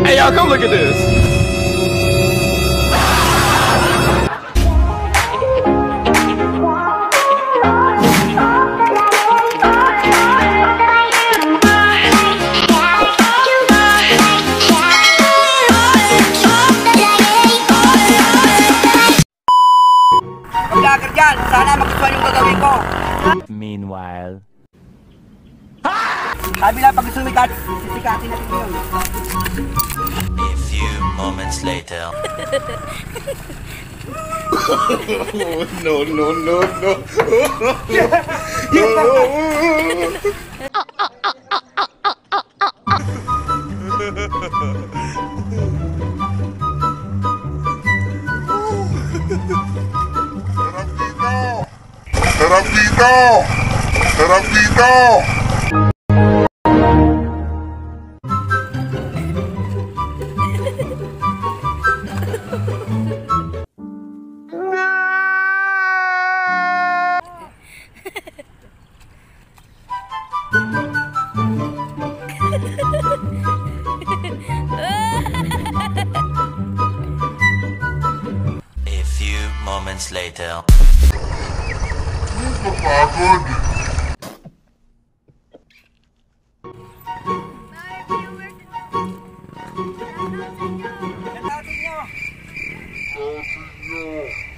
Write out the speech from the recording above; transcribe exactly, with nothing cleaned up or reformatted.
Hey, y'all, come look at this. Vlogger dyan, sana magustuhan yung gagawin ko. Meanwhile, Sabi lang pag sumikat, sisikatin natin yun. a few moments later. No, no, no, no. Sarap dito! Sarap dito! A few moments later. Napagod! Shoutout sa inyo. Shoutout sa inyo.